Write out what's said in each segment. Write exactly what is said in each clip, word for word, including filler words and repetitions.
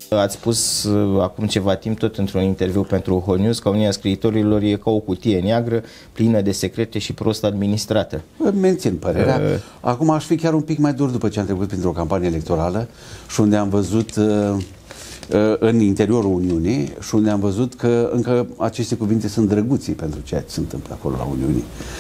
Ați spus uh, acum ceva timp, tot într-un interviu pentru Whole News, că Uniunea Scriitorilor e ca o cutie neagră, plină de secrete și prost administrată. Mențin părerea. Uh, acum aș fi chiar un pic mai dur după ce am trecut printr-o campanie electorală și unde am văzut... Uh, în interiorul Uniunii și unde am văzut că încă aceste cuvinte sunt drăguții pentru ceea ce se întâmplă acolo la Uniunii.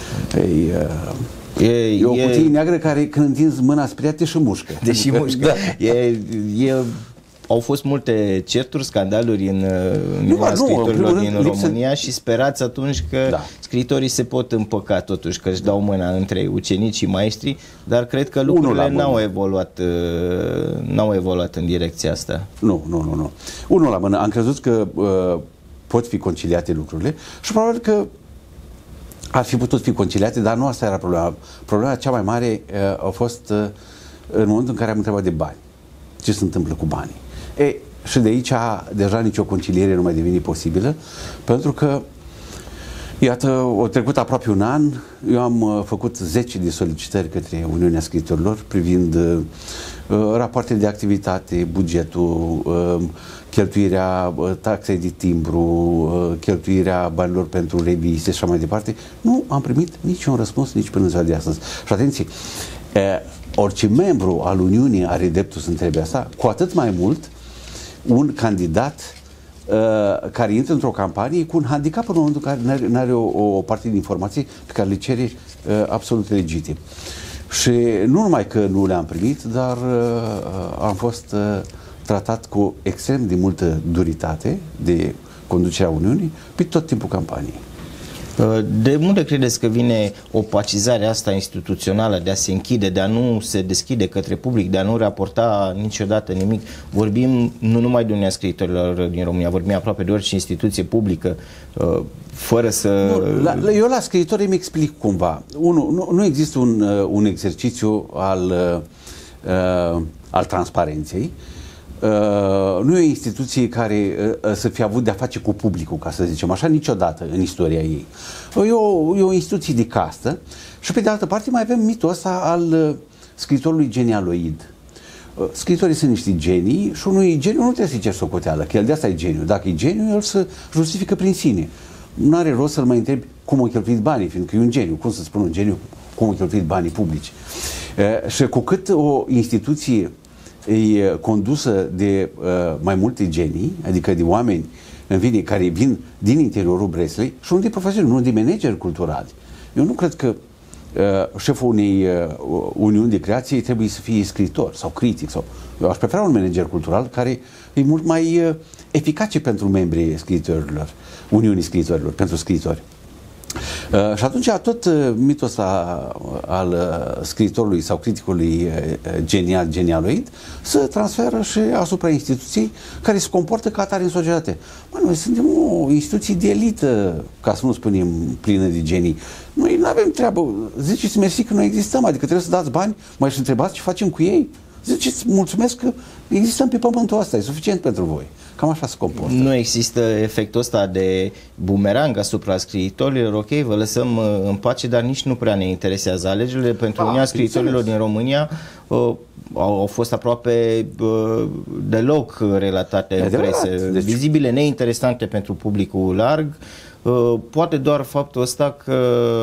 E, e, e o cutie e, neagră care când întinzi mâna spre ea te și mușcă. Deși mușcă. Da. E, e, au fost multe certuri, scandaluri în Uniunea Scriitorilor din România și sperați atunci că da. scriitorii se pot împăca totuși, că își dau mâna între ucenici și maestri, dar cred că lucrurile n-au evoluat, n-au evoluat în direcția asta. Nu, nu, nu, nu. Unul la mână. Am crezut că uh, pot fi conciliate lucrurile și probabil că ar fi putut fi conciliate, dar nu asta era problema. Problema cea mai mare uh, a fost uh, în momentul în care am întrebat de bani. Ce se întâmplă cu banii? E, și de aici deja nicio conciliere nu mai devine posibilă, pentru că iată, o trecut aproape un an, eu am uh, făcut zece de solicitări către Uniunea Scriitorilor privind uh, rapoarte de activitate, bugetul, uh, cheltuirea uh, taxei de timbru, uh, cheltuirea banilor pentru reviste și așa mai departe. Nu am primit niciun răspuns nici până în ziua de astăzi. Și atenție, uh, orice membru al Uniunii are dreptul să întrebe asta, cu atât mai mult un candidat uh, care intră într-o campanie cu un handicap în momentul în care nu are o, o parte de informații pe care le cere uh, absolut legitim. Și nu numai că nu le-am primit, dar uh, am fost uh, tratat cu extrem de multă duritate de conducerea Uniunii pe tot timpul campaniei. De unde credeți că vine opacizarea asta instituțională de a se închide, de a nu se deschide către public, de a nu raporta niciodată nimic? Vorbim nu numai de Uniunea Scriitorilor din România, vorbim aproape de orice instituție publică, fără să... Nu, la, eu la scriitori îmi explic cumva. Unu, nu, nu există un, un exercițiu al, uh, al transparenței. Uh, nu e o instituție care uh, să fie avut de-a face cu publicul, ca să zicem așa, niciodată în istoria ei. E o, e o instituție de castă și pe de altă parte mai avem mitul ăsta al uh, scriitorului genialoid. Uh, scriitorii sunt niște genii și unui geniu nu trebuie să-i cer socoteală, că el de asta e geniu. Dacă e geniu, el se justifică prin sine. Nu are rost să-l mai întrebi cum a cheltuit banii, fiindcă e un geniu. Cum să spun un geniu cum a cheltuit banii publici? Uh, și cu cât o instituție e condusă de uh, mai multe genii, adică de oameni în fine, care vin din interiorul Breslei și unde profesioni, nu de manageri culturali. Eu nu cred că uh, șeful unei uh, uniuni de creație trebuie să fie scriitor sau critic. Sau, eu aș prefera un manager cultural care e mult mai uh, eficace pentru membrii scriitorilor, Uniunii Scriitorilor, pentru scriitori. Uh, și atunci tot uh, mitul ăsta al uh, scriitorului sau criticului uh, genial, genialoid se transferă și asupra instituției care se comportă ca atare în societate. Mă, noi suntem o instituție de elită, ca să nu spunem plină de genii. Noi nu avem treabă. Ziceți mersi că noi existăm, adică trebuie să dați bani, mai și întrebați ce facem cu ei. Ziceți mulțumesc că existăm pe pământul ăsta, e suficient pentru voi. Cam așa se comportă. Nu există efectul ăsta de bumerang asupra scriitorilor, ok, vă lăsăm în pace, dar nici nu prea ne interesează. Alegerile pentru Uniunea Scriitorilor din România uh, au, au fost aproape uh, deloc relatate în presă, deci... vizibile, neinteresante pentru publicul larg. Uh, poate doar faptul ăsta că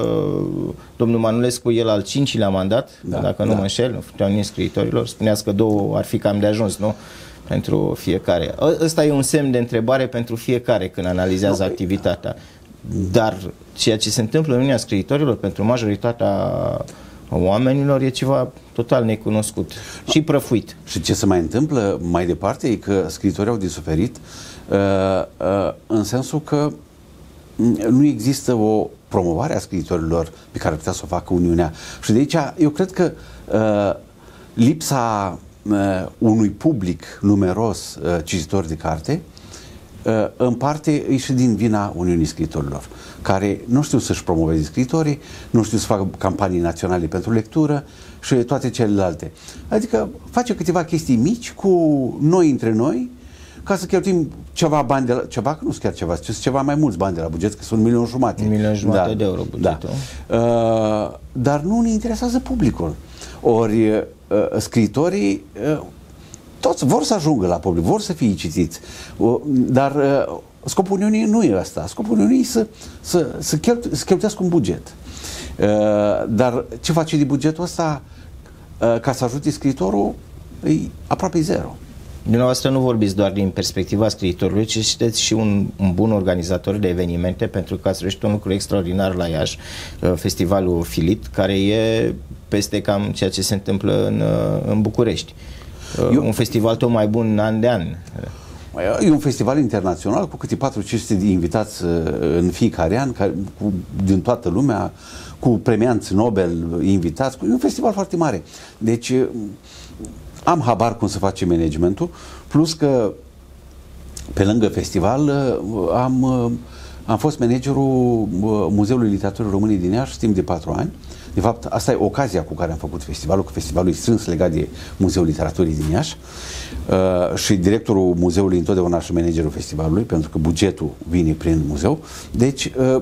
domnul Manolescu, el al cincilea mandat, da, dacă nu da. mă înșel, în fruntea Uniunii Scriitorilor, spuneați că două ar fi cam de ajuns, nu? Pentru fiecare. Ăsta e un semn de întrebare pentru fiecare când analizează no, activitatea. Dar ceea ce se întâmplă în Uniunea Scriitorilor pentru majoritatea oamenilor e ceva total necunoscut no. și prăfuit. Și ce se mai întâmplă mai departe e că scriitorii au de suferit uh, uh, în sensul că nu există o promovare a scriitorilor pe care putea să o facă Uniunea. Și de aici eu cred că uh, lipsa Uh, unui public numeros uh, cititor de carte uh, în parte e și din vina Uniunii Scriitorilor, care nu știu să-și promoveze scriitorii, nu știu să facă campanii naționale pentru lectură și toate celelalte. Adică face câteva chestii mici cu noi între noi ca să cheltuim ceva bani de la, ceva, că nu sunt chiar ceva, ci ceva mai mulți bani de la buget, că sunt un milion jumate. Un milion jumate da, de euro bugetul. Da. Uh, dar nu ne interesează publicul. Ori uh, scriitorii uh, toți vor să ajungă la public, vor să fie citiți, dar scopul Uniunii nu e ăsta. Scopul Uniunii e să, să, să, cheltu, să cheltuiască un buget. Dar ce face din bugetul ăsta ca să ajute scriitorul e aproape zero. Dumneavoastră nu vorbiți doar din perspectiva scriitorului, ci sunteți și un, un bun organizator de evenimente, pentru că ați reușit un lucru extraordinar la Iași, festivalul Filit, care e peste cam ceea ce se întâmplă în, în București. Eu, un festival tot mai bun an de an. E un festival internațional cu câte patru cinci sute de invitați în fiecare an, care, cu, din toată lumea, cu premianți Nobel invitați. E un festival foarte mare. Deci am habar cum să face managementul, plus că pe lângă festival am, am fost managerul Muzeului Literaturii Române din Iași timp de patru ani. De fapt, asta e ocazia cu care am făcut festivalul, că festivalul e strâns legat de Muzeul Literaturii din Iași uh, și directorul muzeului întotdeauna și managerul festivalului, pentru că bugetul vine prin muzeu. Deci, uh,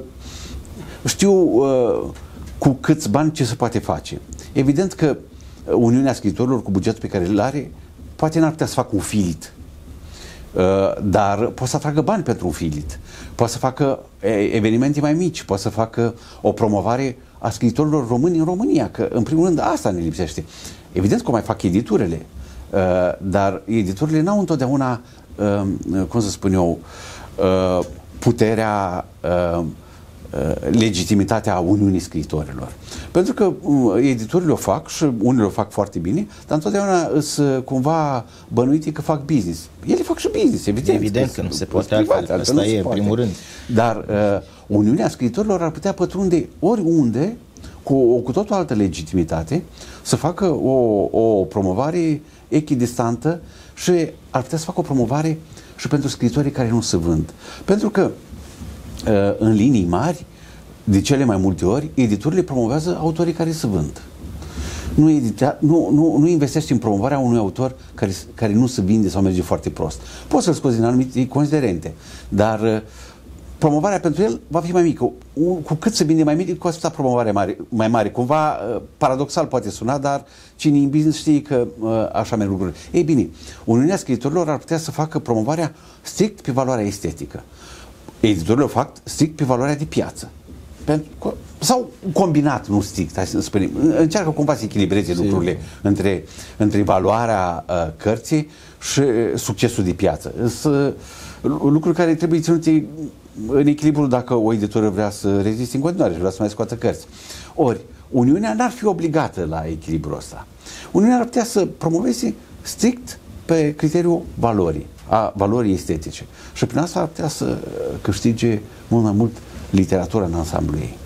știu uh, cu câți bani ce se poate face. Evident că Uniunea Scriitorilor, cu bugetul pe care îl are, poate n-ar putea să facă un filit. Uh, dar poate să atragă bani pentru un filit. Poate să facă evenimente mai mici, poate să facă o promovare a scriitorilor români în România, că în primul rând asta ne lipsește. Evident că o mai fac editurile, uh, dar editurile n-au întotdeauna, uh, cum să spun eu, uh, puterea, uh, legitimitatea Uniunii Scriitorilor. Pentru că uh, editurile o fac și unele o fac foarte bine, dar întotdeauna sunt cumva bănuite că fac business. Ele fac și business, evident. Evident că, că nu se poate altfel, asta e în primul rând. Dar uh, Uniunea Scriitorilor ar putea pătrunde oriunde cu o cu totul altă legitimitate, să facă o, o promovare echidistantă și ar putea să facă o promovare și pentru scriitorii care nu se vând. Pentru că în linii mari, de cele mai multe ori, editurile promovează autorii care se vând. Nu, edita, nu, nu, nu investești în promovarea unui autor care, care nu se vinde sau merge foarte prost. Poți să-l scoți din anumite considerente, dar promovarea pentru el va fi mai mică. Cu cât se vinde mai mic, cu atâta promovare mare, mai mare. Cumva, paradoxal poate suna, dar cine în business știe că așa merg lucrurile. Ei bine, Uniunea Scriitorilor ar putea să facă promovarea strict pe valoarea estetică. Editorile o fac strict pe valoarea de piață. Pentru, sau combinat, nu strict, hai să spunem. Încearcă cumva să echilibreze Sim. lucrurile între, între valoarea uh, cărții și uh, succesul de piață. Sunt uh, lucruri care trebuie ținute în echilibru dacă o editoră vrea să reziste în continuare și vrea să mai scoată cărți. Ori, Uniunea n-ar fi obligată la echilibrul ăsta. Uniunea ar putea să promoveze strict pe criteriul valorii, a valorii estetice. Și prin asta ar putea să câștige mult mai mult literatura în ansamblu ei.